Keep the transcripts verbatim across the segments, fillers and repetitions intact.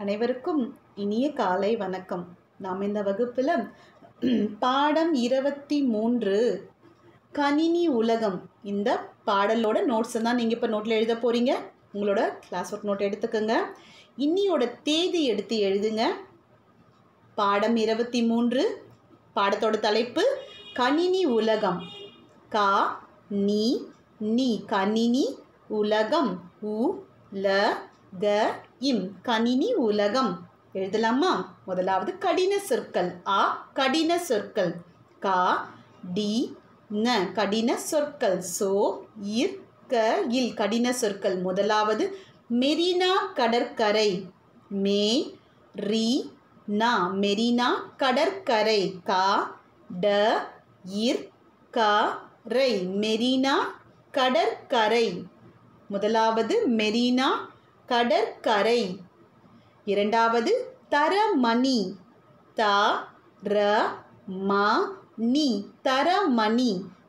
அனைவருக்கும் இனிய காலை வணக்கம். நாம் இந்த வகுப்பில் பாடம் இருபத்தி மூன்று கணினி உலகம் இந்த பாடலோட நோட்ஸை தான் நீங்கள் இப்போ நோட்டில் எழுத போகிறீங்க. உங்களோட கிளாஸ் ஒர்க் நோட் எடுத்துக்கோங்க. இன்னியோட தேதி எடுத்து எழுதுங்க. பாடம் இருபத்தி மூன்று, பாடத்தோட தலைப்பு கணினி உலகம். கா நீ நீ கணினி உலகம். உ ல க இம் கணினி உலகம். எழுதலாமா? முதலாவது கடின சொற்கள். ஆ கடின சொற்கள். கா டி ந கடின சொற்கள். சோ இர் க இல் கடின சொற்கள். முதலாவது மெரினா கடற்கரை. மே ரி நா மெரினா கடற்கரை. கா ட இர் க ரை மெரினா கடற்கரை. முதலாவது மெரினா கடற்கரை. இரண்டாவது தரமணி. த ர ம நி தரமணி.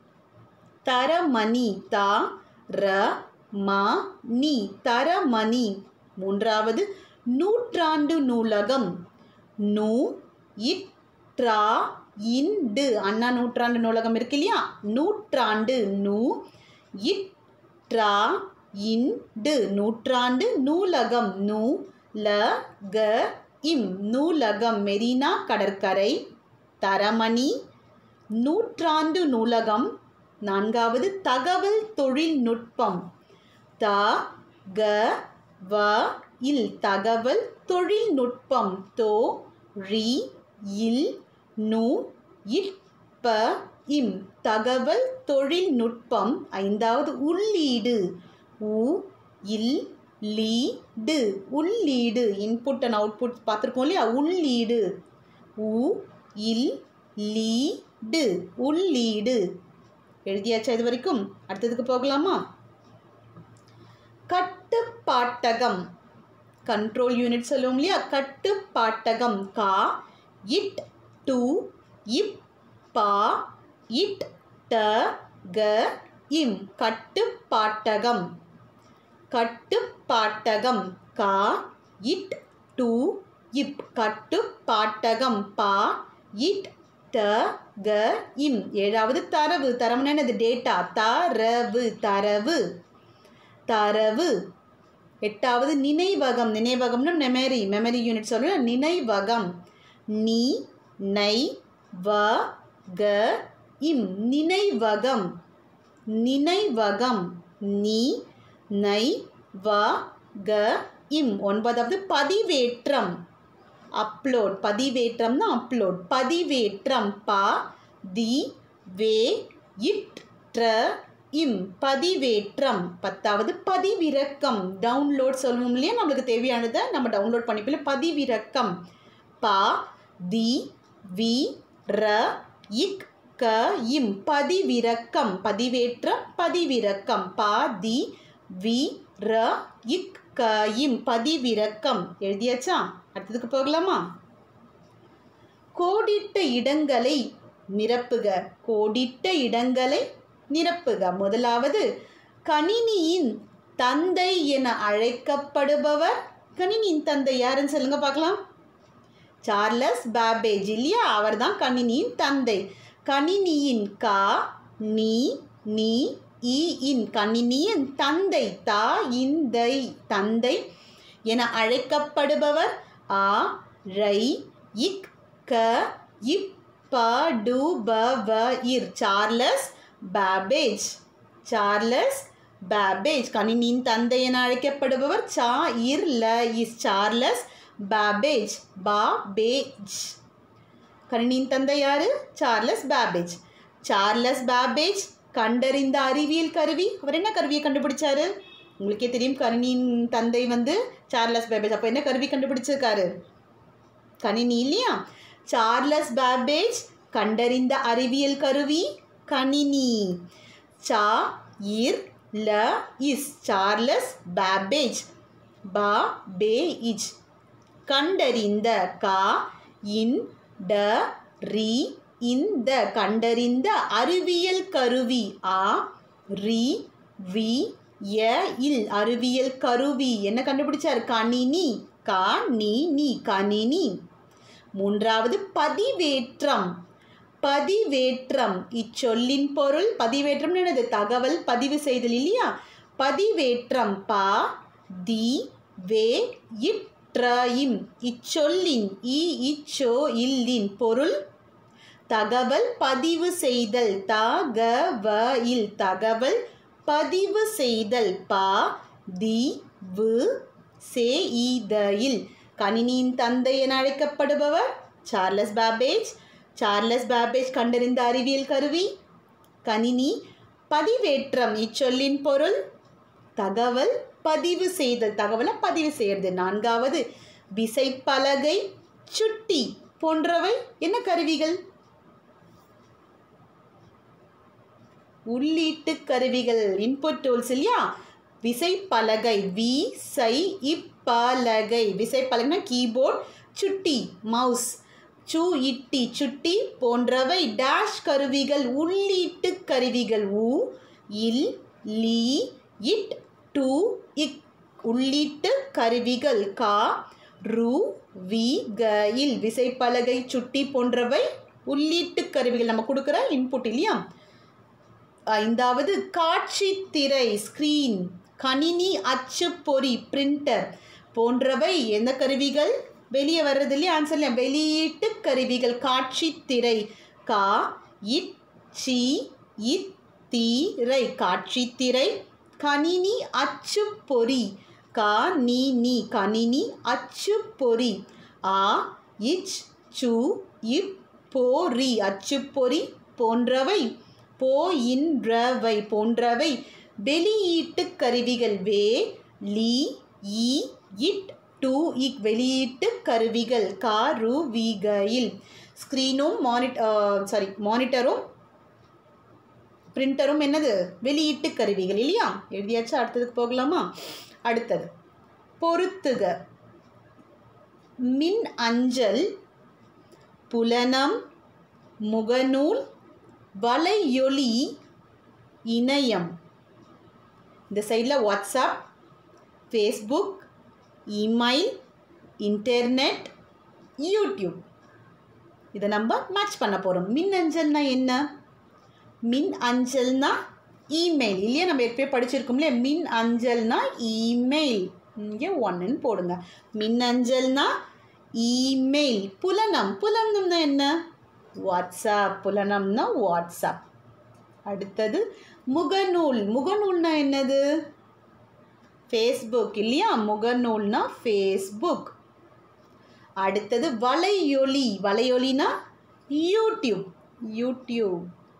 தரமணி. த ர ம நி தரமணி. மூன்றாவது நூற்றாண்டு நூலகம். நூ இட் ட்ரா இண்டு அண்ணா நூற்றாண்டு நூலகம் இருக்கு இல்லையா? நூற்றாண்டு. நூ இட் ட்ரா இண்டு நூற்றாண்டு நூலகம். நூ ல க இம் நூலகம். மெரினா கடற்கரை, தரமணி, நூற்றாண்டு நூலகம். நான்காவது தகவல் தொழில்நுட்பம். த க வ இல் தகவல் தொழில்நுட்பம். தோ ரி இல் நு இட் ப இம் தகவல் தொழில்நுட்பம். ஐந்தாவது உள்ளீடு. உ இல் லீ டு உள்ளீடு. இன்புட் அண்ட் அவுட்புட் பார்த்துருக்கோம் இல்லையா? உள்ளீடு. உ இல் லீ டு உள்ளீடு. எழுதியாச்சா இது வரைக்கும்? அடுத்ததுக்கு போகலாமா? கட்டுப்பாட்டகம். கண்ட்ரோல் யூனிட் சொல்லுவோம் இல்லையா? கட்டுப்பாட்டகம். கா இட் டு இப் பா இட் ட க இம் கட்டுப்பாட்டகம். கட்டுப்பாட்டகம். கா இட் டு இப் கட்டுப்பாட்டகம். பா இட் ட க இம். ஏழாவது தரவு. தரவுன்னு என்னது? டேட்டா. தரவு தரவு தரவு. எட்டாவது நினைவகம். நினைவகம்னு மெமரி மெமரி யூனிட் சொல்லுவோம். நினைவகம். நீ நை வ க இம் நினைவகம். நினைவகம். நீ நை வ க இம். ஒன்பதாவது பதிவேற்றம். அப்லோட். பதிவேற்றம்னா அப்லோட். பதிவேற்றம். ப தி வே இட் ட்ர இம் பதிவேற்றம். பத்தாவது பதிவிறக்கம். டவுன்லோட் சொல்லுவோம் இல்லையா? நம்மளுக்கு தேவையானதை நம்ம டவுன்லோட் பண்ணிப்போம். பதிவிறக்கம். ப தி வி ர இக் க இம் பதிவிறக்கம். பதிவேற்றம் பதிவிறக்கம். ப தி வி ர இக் க இம் பதிவிறக்கம். எழுதியாச்சா? அடுத்ததுக்கு போகலாமா? கோடிட்ட இடங்களை நிரப்புக. கோடிட்ட இடங்களை நிரப்புக. முதலாவது கணினியின் தந்தை என அழைக்கப்படுபவர். கணினியின் தந்தை யாருன்னு சொல்லுங்க பார்க்கலாம். சார்லஸ் பாபேஜ் இல்லையா? அவர் தான் கணினியின் தந்தை. கணினியின் கா நீ நீ இ இன் கணினியின் தந்தை. தா இந்தை தந்தை என அழைக்கப்படுபவர். ஆ ரை இக் க இப் ப டு ப வ இர் சார்லஸ் பாபேஜ். சார்லஸ் பாபேஜ் கணினியின் தந்தை என அழைக்கப்படுபவர். சா இர் ல இஸ் சார்லஸ் பாபேஜ். பாபேஜ். கணினியின் தந்தை யாரு? Charles Babbage. சார்லஸ் பாபேஜ் கண்டறிந்த அறிவியல் கருவி. அவர் என்ன கருவியை கண்டுபிடிச்சாரு? உங்களுக்கே தெரியும், கணினியின் தந்தை வந்து சார்லஸ் பாபேஜ். அப்போ என்ன கருவி கண்டுபிடிச்சிருக்காரு? கணினி இல்லையா? சார்லஸ் பாபேஜ் கண்டறிந்த அறிவியல் கருவி கணினி. சா இர் ல இஸ் சார்லஸ் பாபேஜ். பா பே இஜ் கண்டறிந்த. கா இன் ட ரி இந்த கண்டறிந்த அறிவியல் கருவி. ஆ ரி வி ய இல் அறிவியல் கருவி. என்ன கண்டுபிடிச்சார்? கணினி. கா நீ நீ கணினி. மூன்றாவது பதிவேற்றம். பதிவேற்றம் இச்சொல்லின் பொருள். பதிவேற்றம் என்னது? தகவல் பதிவு செய்தல் இல்லையா? பதிவேற்றம் ப தி வே இற்ற இம் இச்சொல்லின் இ இச்சோ இல்லின் பொருள் தகவல் பதிவு செய்தல். தகவல் தகவல் பதிவு செய்தல். ப தி வு சே இல் கணினியின் தந்தை என அழைக்கப்படுபவர் சார்லஸ் பாபேஜ். சார்லஸ் பாபேஜ் கண்டறிந்த அறிவியல் கருவி கணினி. பதிவேற்றம் இச்சொல்லின் பொருள் தகவல் பதிவு செய்தல். தகவலை பதிவு செய்யறது. நான்காவது விசைப்பலகை, சுட்டி போன்றவை என்ன கருவிகள்? உள்ளீட்டு கருவிகள், இன்புட் டூல்ஸ் இல்லையா? விசைப்பலகை விசை இப்பலகை விசைப்பலகைனா கீபோர்ட், சுட்டி மவுஸ், சு இட்டி சுட்டி போன்றவை டேஷ் கருவிகள், உள்ளீட்டு கருவிகள். உ இல் லி இட் டு இக் உள்ளீட்டு கருவிகள். கா ரு வி க இல் விசைப்பலகை, சுட்டி போன்றவை உள்ளீட்டு கருவிகள். நம்ம கொடுக்குற இன்புட் இல்லையா? ஐந்தாவது காட்சி திரை ஸ்க்ரீன், கணினி, அச்சுப்பொறி பிரிண்டர் போன்றவை எந்த கருவிகள்? வெளியே வர்றது இல்லையா? ஆன்சர்ல வெளியீட்டு கருவிகள். காட்சி திரை கா இட் சி இத் திரை காட்சி திரை. கணினி, அச்சுப்பொறி கா நீ நீ கணினி, அச்சுப்பொறி. ஆ இச் சு இப் பொறி அச்சுப்பொறி போன்றவை போயின்றவை போன்றவை வெளியீட்டு கருவிகள். வே லி இ இட் டு இக் வெளியீட்டு கருவிகள். கா ரு வி க இல் ஸ்க்ரீனும் மானிட் சாரி மானிட்டரும் பிரிண்டரும் என்னது? வெளியீட்டு கருவிகள் இல்லையா? எழுதியாச்சா? அடுத்ததுக்கு போகலாமா? அடுத்தது பொருத்துக. மின் அஞ்சல், புலனம், முகநூல், வலையொலி, இணையம். இந்த சைடில் WhatsApp, Facebook, email, internet, YouTube. இதை நம்ம மேட்ச் பண்ண போகிறோம். மின் அஞ்சல்னா என்ன? மின் அஞ்சல்னா இமெயில் இல்லையா? நம்ம எப்பயே படிச்சிருக்கோம் இல்லையா? மின் அஞ்சல்னா இமெயில். இங்கே ஒன்றுன்னு போடுங்க. மின் அஞ்சல்னா இமெயில். புலனம், புலனம்னா என்ன? வாட்ஸ்அப். புலனம்னா வாட்ஸ்அப். அடுத்தது முகநூல். முகநூல்னா என்னது? ஃபேஸ்புக் இல்லையா? முகநூல்னா ஃபேஸ்புக். அடுத்தது வலையொலி. வலையொலினா யூடியூப். யூடியூப்.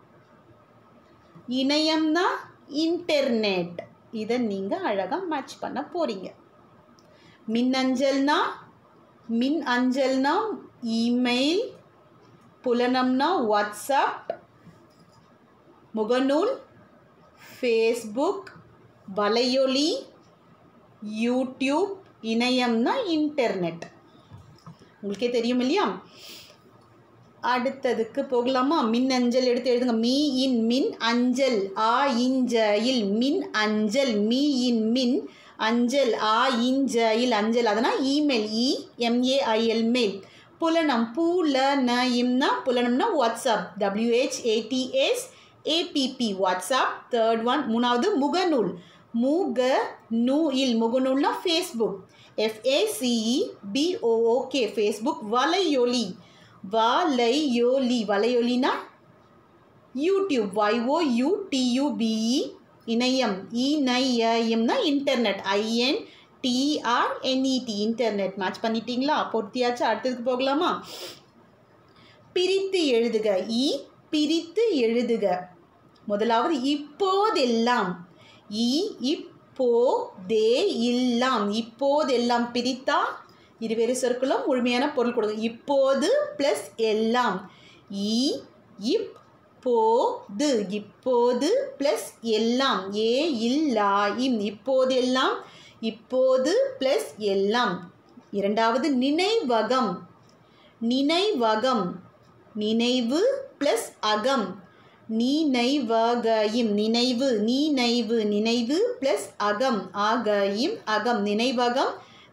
இணையம்னா இன்டர்நெட். இதை நீங்கள் அழகாக மேட்ச் பண்ண போகிறீங்க. மின்னஞ்சல்னா மின் அஞ்சல்னா இமெயில், புலனம்னா வாட்ஸ்அப், முகநூல் ஃபேஸ்புக், வலையொலி யூடியூப், இணையம்னா இன்டர்நெட். உங்களுக்கே தெரியும் இல்லையா? அடுத்ததுக்கு போகலாமா? மின் அஞ்சல் எடுத்து எழுதுங்க. மீ இன் மின் அஞ்சல். ஆ இஞ்சல் மின் அஞ்சல். மீ இன் மின் அஞ்சல். ஆ இஞ்சல் அஞ்சல். அதனால் இமெயில். இ எம்ஏஐஎல் mail. புலனம். புலன Imnah புலனம்னா WhatsApp. டபிள்யூஹெச்ஏடிஎஸ் ABP WhatsApp. Third one மூணாவது முகநூல். முக நூ இல் முகநூல்னா ஃபேஸ்புக். FACE B O O K Facebook. வலையொலி. வலையொலி வலையொலினா யூடியூப். ஒய்ஓயூடியூபிஇ. இணையம். இணையம்னா இன்டர்நெட். IN டிஆர்என்இடி internet. மேட்ச் பண்ணிட்டீங்களா? பொருத்தியாச்சு. அடுத்ததுக்கு போகலாமா? பிரித்து எழுதுக. இ பிரித்து எழுதுக. முதலாவது இப்போதெல்லாம். இ இப்போதே எல்லாம். இப்போதெல்லாம் பிரித்தா இருவேறு சொற்களும் முழுமையான பொருள் கொடுக்கும். இப்போது ப்ளஸ் எல்லாம். இ இப் போது இப்போது ப்ளஸ் எல்லாம். ஏ இல்லா இம் இப்போதெல்லாம். இப்போது ப்ளஸ் எல்லாம். இரண்டாவது நினைவகம். நினைவகம். நினைவு ப்ளஸ் அகம். நினைவகம் நினைவு. நினைவு நினைவு ப்ளஸ் அகம். ஆகயும் அகம். நினைவகம்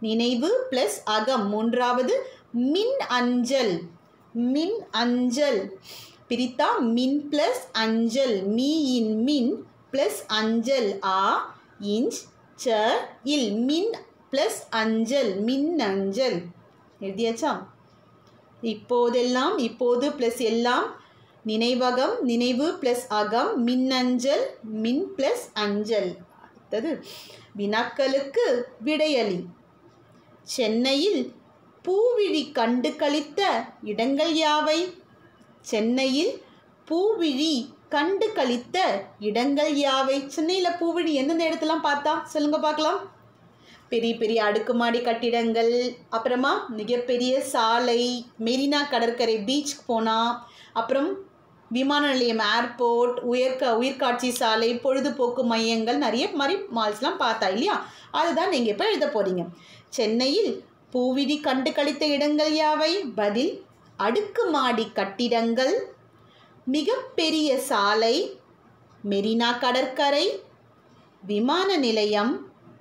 நினைவு ப்ளஸ் அகம். மூன்றாவது மின் அஞ்சல். மின் அஞ்சல் பிரித்தா மின் ப்ளஸ் அஞ்சல். மீ இன் மின் ப்ளஸ் அஞ்சல். ஆ இன்ச் ச இல் மின் ப்ளஸ் அஞ்சல். மின் அஞ்சல் எழுதியாச்சா? இப்போதெல்லாம் இப்போது ப்ளஸ் எல்லாம் நினைவகம். நினைவு ப்ளஸ் அகம். மின்னஞ்சல். மின் ப்ளஸ் அஞ்சல். அடுத்தது வினாக்களுக்கு விடையளி. சென்னையில் பூவிழி கண்டு களித்த இடங்கள் யாவை? சென்னையில் பூவிழி கண்டு களித்த இடங்கள் யாவை? சென்னையில் பூவிழி எந்தெந்த இடத்துலாம் பார்த்தா சொல்லுங்க பார்க்கலாம். பெரிய பெரிய அடுக்குமாடி கட்டிடங்கள், அப்புறமா மிகப்பெரிய சாலை, மெரினா கடற்கரை பீச்சுக்கு போனால், அப்புறம் விமான நிலையம் ஏர்போர்ட், உயர்க உயிர்காட்சி சாலை, பொழுதுபோக்கு மையங்கள், நிறைய மாதிரி மால்ஸ்லாம் பார்த்தா இல்லையா? அதுதான் நீங்கள் இப்போ எழுத போகிறீங்க. சென்னையில் பூவிழி கண்டு களித்த இடங்கள் யாவை? பதில் அடுக்குமாடி கட்டிடங்கள், மிகப்பெரிய சாலை, மெரினா கடற்கரை, விமான நிலையம்,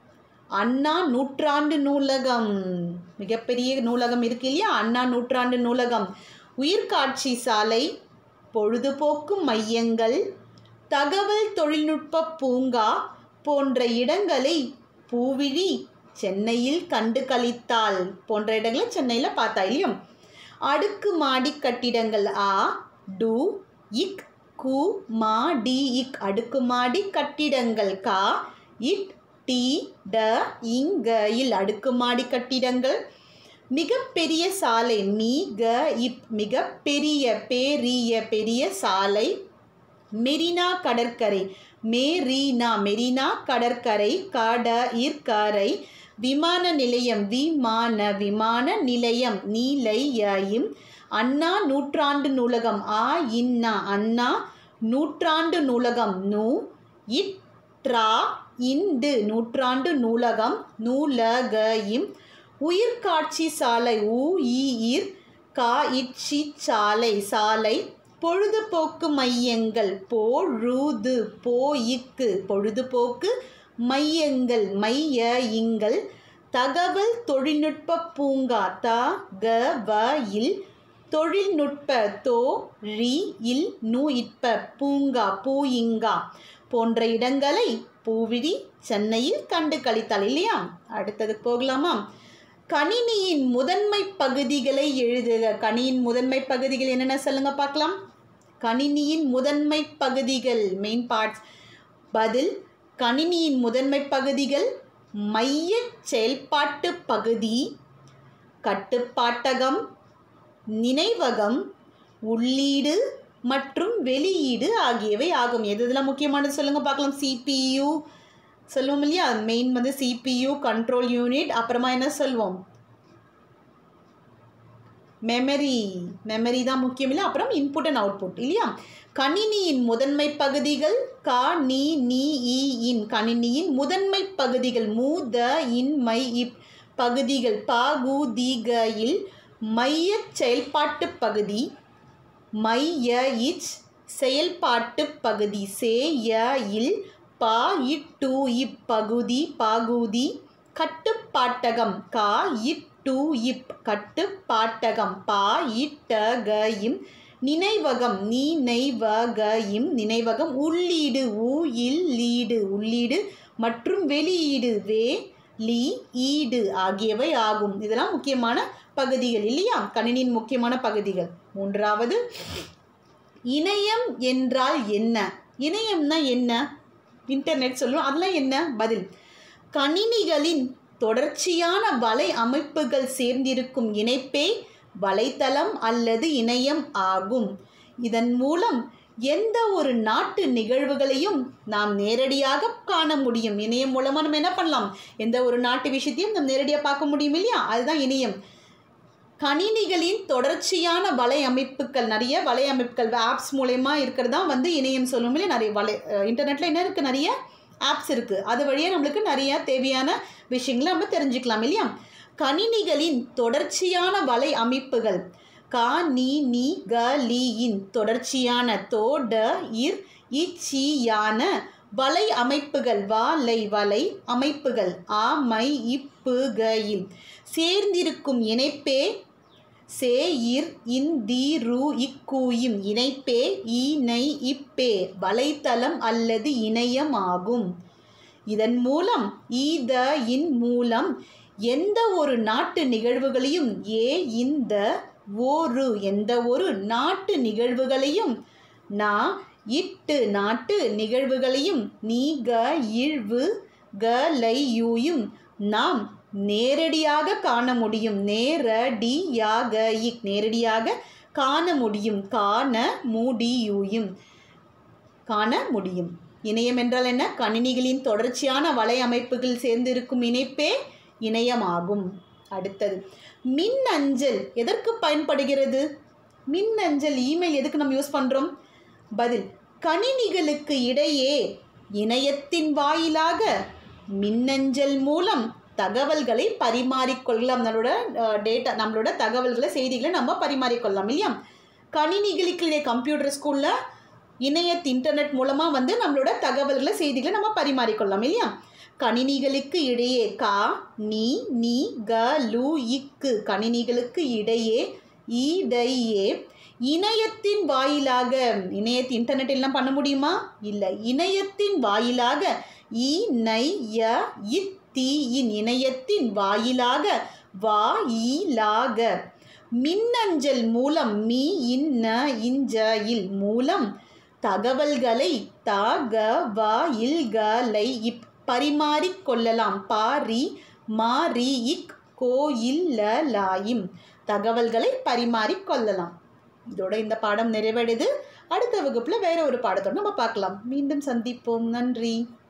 அண்ணா நூற்றாண்டு நூலகம். மிகப்பெரிய நூலகம் இருக்கு இல்லையா? அண்ணா நூற்றாண்டு நூலகம், உயிர்காட்சி சாலை, பொழுதுபோக்கு மையங்கள், தகவல் தொழில்நுட்ப பூங்கா போன்ற இடங்களை பூவிழி சென்னையில் கண்டு களித்தாள். போன்ற இடங்களை சென்னையில் பார்த்தா இல்லையா? அடுக்குமாடி கட்டிடங்கள் ஆ டு இக் கு மா டி இக் அடுக்குமாடி கட்டிடங்கள். கா இட் டி ட இங்க இல் அடுக்குமாடி கட்டிடங்கள். மிகப்பெரிய சாலை மீ க இப் மிகப்பெரிய பெரிய பெரிய சாலை. மெரினா கடற்கரை மேரீனா மெரினா கடற்கரை. கட இற்கரை. விமான நிலையம் விமான விமான நிலையம் நீலையும். அண்ணா நூற்றாண்டு நூலகம் ஆ இன்னா அண்ணா நூற்றாண்டு நூலகம். நூ இட் ட்ரா இண்டு நூற்றாண்டு நூலகம் நூலகையும். உயிர்காட்சி சாலை உ ஈர் கா இச்சி சாலை சாலை. பொழுதுபோக்கு மையங்கள் பொழுது போயிக்கு பொழுதுபோக்கு மையங்கள் மைய இங்கள். தகவல் தொழில்நுட்ப பூங்கா த க வ இல் தொழில்நுட்ப தோ ரி இல் நு இட்ப பூங்கா பூயிங்கா போன்ற இடங்களை பூவிழி சென்னையில் கண்டு களித்தாள் இல்லையா? அடுத்தது போகலாமா? கணினியின் முதன்மை பகுதிகளை எழுதுக. கணினியின் முதன்மை பகுதிகள் என்னென்ன சொல்லுங்க பார்க்கலாம். கணினியின் முதன்மை பகுதிகள் மெயின் பார்ட்ஸ். பதில் கணினியின் முதன்மை பகுதிகள் மைய செயல்பாட்டு பகுதி, கட்டுப்பாட்டகம், நினைவகம், உள்ளீடு மற்றும் வெளியீடு ஆகியவை ஆகும். எது இதெல்லாம் முக்கியமானது சொல்லுங்க பார்க்கலாம். சிபியு சொல்லுவோம் இல்லையா? மெயின் வந்து சிபியு கண்ட்ரோல் யூனிட். அப்புறமா என்ன சொல்வோம்? மெமரி மெமரி தான் முக்கியம் இல்லை. அப்புறம் இன்புட் அண்ட் அவுட்புட் இல்லையா? கணினியின் முதன்மை பகுதிகள் க நீ நீ இ இன் கணினியின் முதன்மை பகுதிகள். மு த இன் மை இப் பகுதிகள். ப கு தி க இல் மைய செயல்பாட்டு பகுதி. மை ய இச் செயல்பாட்டு பகுதி. சே ய இல் ப இட்டு இப்பகுதி பகுதி. கட்டுப்பாட்டகம் கா இட்டு இப் கட்டுப்பாட்டகம். பா இட்ட க இம் நினைவகம் நீ நெய் வ க இம் நினைவகம். உள்ளீடு உ இல் லீடு உள்ளீடு மற்றும் வெளியீடு வே லி ஈடு ஆகியவை ஆகும். இதெல்லாம் முக்கியமான பகுதிகள் இல்லையா? கணினியின் முக்கியமான பகுதிகள். மூன்றாவது இணையம் என்றால் என்ன? இணையம்னா என்ன? இன்டர்நெட் சொல்லுவோம். அதெல்லாம் என்ன? பதில் கணினிகளின் தொடர்ச்சியான வலை அமைப்புகள் சேர்ந்திருக்கும் இணைப்பே வலைத்தளம் அல்லது இணையம் ஆகும். இதன் மூலம் எந்த ஒரு நாட்டு நிகழ்வுகளையும் நாம் நேரடியாக காண முடியும். இணையம் மூலமாக நம்ம என்ன பண்ணலாம்? எந்த ஒரு நாட்டு விஷயத்தையும் நம்ம நேரடியாக பார்க்க முடியும் இல்லையா? அதுதான் இணையம். கணினிகளின் தொடர்ச்சியான வலை அமைப்புகள், நிறைய வலை அமைப்புகள் ஆப்ஸ் மூலயமா இருக்கிறது தான் வந்து இணையம் சொல்லுவோம் இல்லையா? நிறைய வலை இன்டர்நெட்டில் என்ன இருக்குது? நிறைய ஆப்ஸ் இருக்குது. அது வழியாக நம்மளுக்கு நிறையா தேவையான விஷயங்களை நம்ம தெரிஞ்சுக்கலாம் இல்லையா? கணினிகளின் தொடர்ச்சியான வலை அமைப்புகள் கா நீ நீ க லீ இன் தொடர்ச்சியான தோ ட இர் இச்சியான வலை அமைப்புகள் வாலை வலை அமைப்புகள் ஆ மை இப்பு க இல் சேர்ந்திருக்கும் இணைப்பே சே இர் இன் தி ரு இக்கூயும் இணைப்பே ஈ நை இப்பே வலைத்தளம் அல்லது இணையம் ஆகும். இதன் மூலம் ஈ த இன் மூலம் எந்த ஒரு நாட்டு நிகழ்வுகளையும் ஏ இந்த ஒரு எந்த ஒரு நாட்டு நிகழ்வுகளையும் நா இட்டு நாட்டு நிகழ்வுகளையும் நீ க இழ்வு க லை யூயும் நாம் நேரடியாக காண முடியும். நேரடியாக இக் நேரடியாக காண முடியும். காண முடியும் காண முடியும். இணையம் என்றால் என்ன? கணினிகளின் தொடர்ச்சியான வலை அமைப்புகள் சேர்ந்திருக்கும் இணைப்பே இணையமாகும். அடுத்தது மின்னஞ்சல் எதற்கு பயன்படுகிறது? மின்னஞ்சல் இமெயில் எதுக்கு நம்ம யூஸ் பண்ணுறோம்? பதில் கணினிகளுக்கு இடையே இணையத்தின் வாயிலாக மின்னஞ்சல் மூலம் தகவல்களை பரிமாறிக்கொள்ளலாம். நம்மளோட டேட்டா நம்மளோட தகவல்களை செய்திகளை நம்ம பரிமாறிக்கொள்ளலாம் இல்லையா? கணினிகளுக்கு இடையே கம்ப்யூட்டர் ஸ்கூலில் இணையத்து இன்டர்நெட் மூலமாக வந்து நம்மளோட தகவல்களை செய்திகளை நம்ம பரிமாறிக்கொள்ளலாம் இல்லையா? கணினிகளுக்கு இடையே கா நீ நீ க லு இக்கு கணினிகளுக்கு இடையே ஈடையே இணையத்தின் வாயிலாக இணையத்து இன்டர்நெட் எல்லாம் பண்ண முடியுமா? இல்லை. இணையத்தின் வாயிலாக ஈ நை ய இத் தீயின் இணையத்தின் வாயிலாக வாயிலாக மின்னஞ்சல் மூலம் மீ இன்ன இஞ்ச இல் மூலம் தகவல்களை தகவல்களை இப் பரிமாறிக்கொள்ளலாம். பாரி மாரி இக் கோயில்லலாயும் தகவல்களை பரிமாறிக்கொள்ளலாம். இதோட இந்த பாடம் நிறைவடைது. அடுத்த வகுப்பில் வேற ஒரு பாடத்தோடு நம்ம பார்க்கலாம். மீண்டும் சந்திப்போம். நன்றி.